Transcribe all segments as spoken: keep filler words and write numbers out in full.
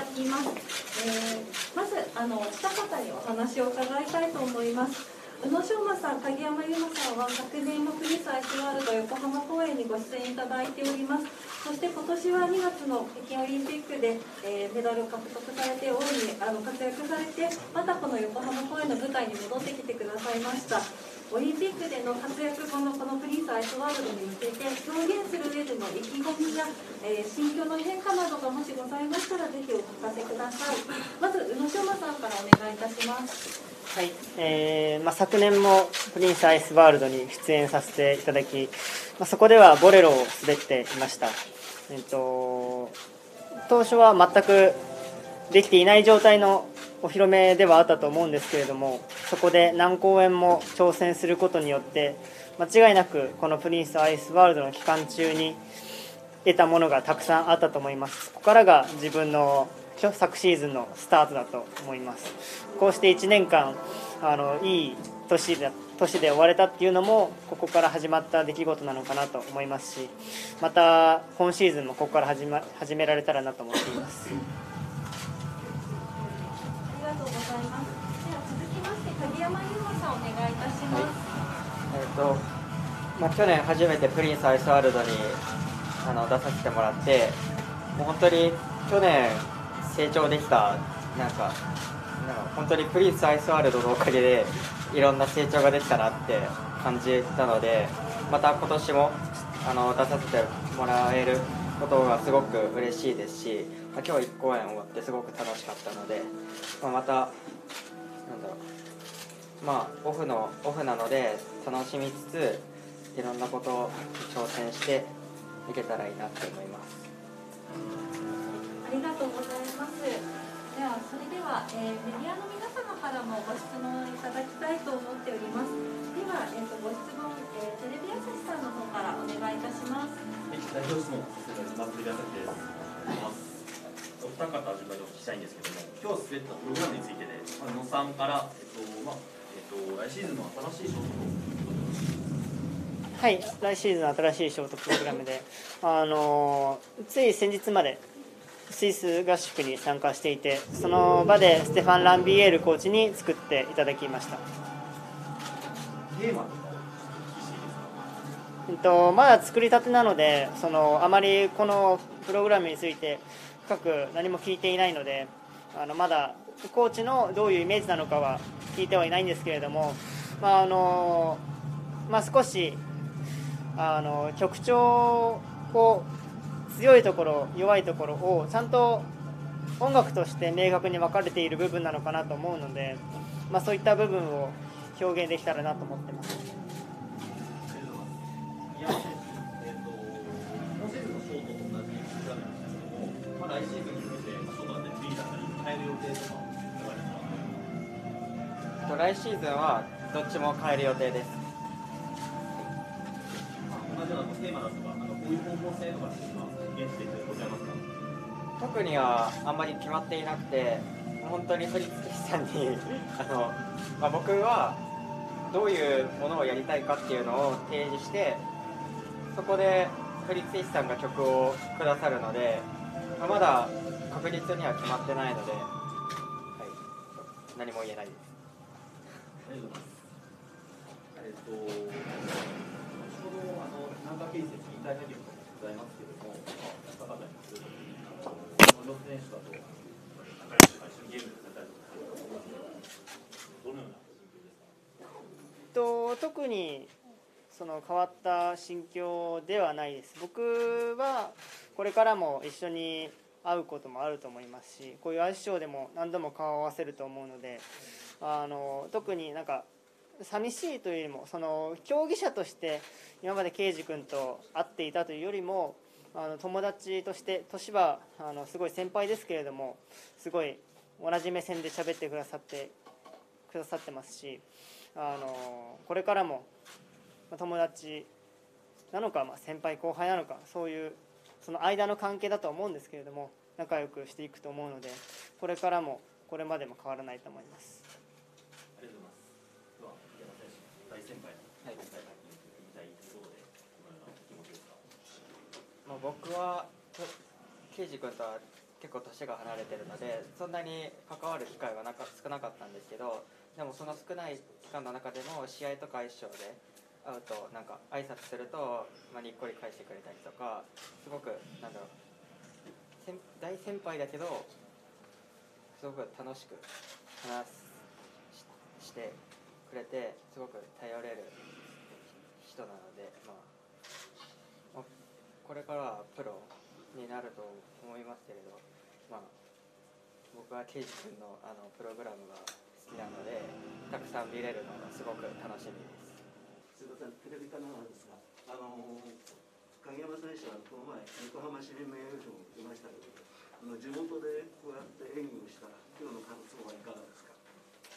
だきます。えー、まずあのお二方にお話を伺いたいと思います。宇野昌磨さん、鍵山優真さんは昨年もプリンスアイスワールド横浜公演にご出演いただいております。そして今年はにがつの北京オリンピックで、えー、メダルを獲得されて大いにあの活躍されて、またこの横浜公演の舞台に戻ってきてくださいました。オリンピックでの活躍後のこのプリンスアイスワールドに向けて表現する上での意気込みや、えー、心境の変化などがもしございましたらぜひお聞かせください。まず宇野昌磨さんからお願いいたします。 はい、えーまあ、昨年もプリンスアイスワールドに出演させていただき、まあ、そこではボレロを滑っていました。えっと、当初は全くできていない状態のお披露目ではあったと思うんですけれども、そこで何公演も挑戦することによって間違いなくこのプリンスアイスワールドの期間中に得たものがたくさんあったと思います。ここからが自分の昨シーズンのスタートだと思います。こうしていちねんかんあのいい年で、年で終われたっていうのもここから始まった出来事なのかなと思いますし、また今シーズンもここから始、ま、始められたらなと思っています。 ありがとうございます。では続きまして鍵山優真さんお願いいたします。はい、 えーとまあ、去年初めてプリンスアイスワールドにあの出させてもらって、もう本当に去年成長できた、なんか、なんか本当にプリンスアイスワールドのおかげでいろんな成長ができたなって感じたので、また今年もあの出させてもらえることがすごく嬉しいですし、まあ、今日いち公演終わってすごく楽しかったので、まあ、またなんだろう、まあ、オフのオフなので楽しみつついろんなことを挑戦していけたらいいなと思います。 ありがとうございます。ではそれでは、えー、メディアの皆様からもご質問いただきたいと思っております。では、えー、とご質問、えー、テレビ朝日さんの方からお願いいたします。 はい、代表質問させていただきます。テレビ朝日です。お二方順番にお聞きしたいんですけども、今日滑ったプログラムについてで、まあ、宇野さんから、えっとまあえっと、来シーズンの新しいショートはい、来シーズンの新しいショートプログラムで、あのつい先日までスイス合宿に参加していて、その場でステファン・ランビエールコーチに作っていただきました。 テーマとかえっと、まだ作りたてなので、そのあまりこのプログラムについて深く何も聞いていないので、あのまだコーチのどういうイメージなのかは聞いてはいないんですけれども、まああのまあ、少しあの曲調を強いところ弱いところをちゃんと音楽として明確に分かれている部分なのかなと思うので、まあ、そういった部分を表現できたらなと思ってます。 いや、えっと、今シーズンのショートと同じプログラムなんですけども、まあ、来シーズンに向けて、まあ、ショートだったりフリーだったり変える予定とかおありますか？ 来シーズンはどっちも変える予定です。 同じようなテーマだとか、なんかこういう方向性とかっていうのは現時点でございますか？ 特にはあんまり決まっていなくて、本当に振付師さんにあの、まあ、僕はどういうものをやりたいかっていうのを提示して、そこで振付師さんが曲をくださるので、まあ、まだ確実には決まってないので、はい、何も言えないです。 ありがとうございます。えっと、先ほどあの南波建設引退会見もございますけれども、方々にするときに、ロス選手だと仲良しとか一緒にゲームされたりとかどのような心境ですか？ と特にその変わった心境ではないです。僕はこれからも一緒に会うこともあると思いますし、こういうアイスショーでも何度も顔を合わせると思うので、あの特になんか寂しいというよりも、その競技者として今まで圭司君と会っていたというよりも、あの友達として、年はあのすごい先輩ですけれども、すごい同じ目線で喋ってくださってくださってますし、あのこれからも友達なのか、まあ、先輩後輩なのか、そういうその間の関係だと思うんですけれども、仲良くしていくと思うので、これからもこれまでも変わらないと思います。 ありがとうございます。では、山選手、大先輩の大会に引退ということで、どのような気持ちですか？ まあ、僕は圭司君とは結構年が離れてるのでそんなに関わる機会はなか少なかったんですけど、でもその少ない期間の中でも試合とかアイスショーで会うとなんか挨拶すると、まあ、にっこり返してくれたりとか、すごくなんだろう先大先輩だけどすごく楽しく話す し, してくれて、すごく頼れる人なので、まあ、まあ、これからはプロになると思いますけれど、まあ、僕はケイジ君のあのプログラムが好きなのでたくさん見れるのがすごく楽しみです。 すみません、テレビかななんですが、あの影山選手はこの前横浜市民名誉賞を受けましたけど、あの地元でこうやって演技をした今日の感想はいかがですか。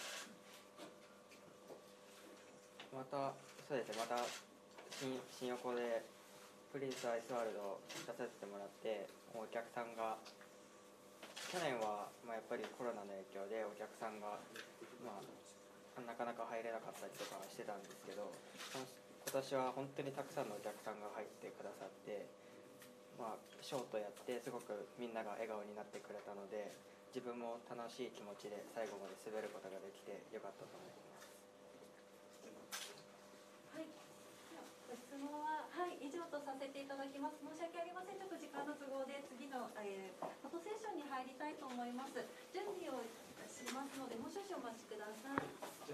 またそうですね、また 新, 新横でプリンスアイスワールド出させてもらって、お客さんが去年はまあやっぱりコロナの影響でお客さんがまあなかなか入れなかったりとかしてたんですけど、今年は本当にたくさんのお客さんが入ってくださって、まあ、ショートやってすごくみんなが笑顔になってくれたので、自分も楽しい気持ちで最後まで滑ることができてよかったと思います。 はい、ご質問は、はい、以上とさせていただきます。申し訳ありません。ちょっと時間の都合で次の、えー、フォトセッションに入りたいと思います。準備をしますので、もう少々お待ちください。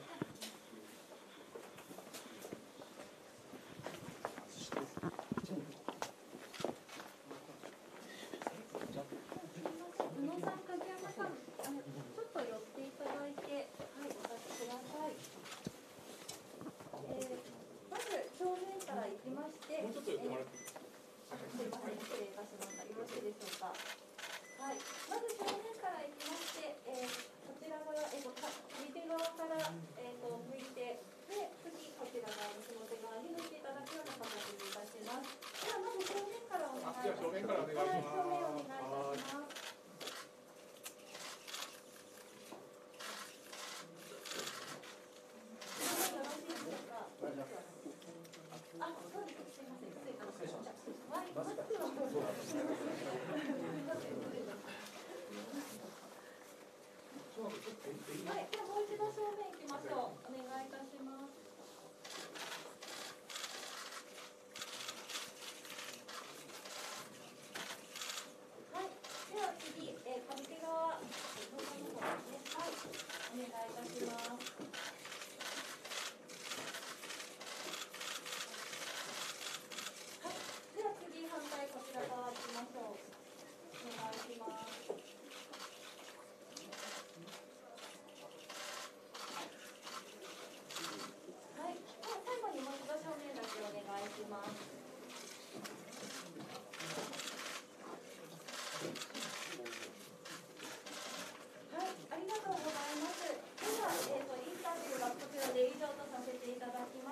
宇野さん、鍵山さん、あのちょっと寄っていただいて、はい、お立ちください。えー、まず正面から行きまして、もうちょっと寄ってもらっていいですか。すいません、失礼いたしました。よろしいでしょうか。はい、まず正面から行きまして、えー、こちら側、えー、と右手側から、えー、と向いて、で次こちら側のその手側に向いていただくような形にいたします。ではまず正面からお願いします。正面からお願いします。はい、正面お願いいたします。あ、そうです。すみません。失礼いたしました。はい、マスクは。はい、ではもう一度正面行きましょう。お願いいたします。はい、では次、えー、上手側、動画の方ですね。はい、お願いいたします。反対こちら側行きましょう。お願いします。はい。では最後にもう一度正面だけお願いします。はい、ありがとうございます。では、えーと、インタビューはこちらで以上とさせていただきます。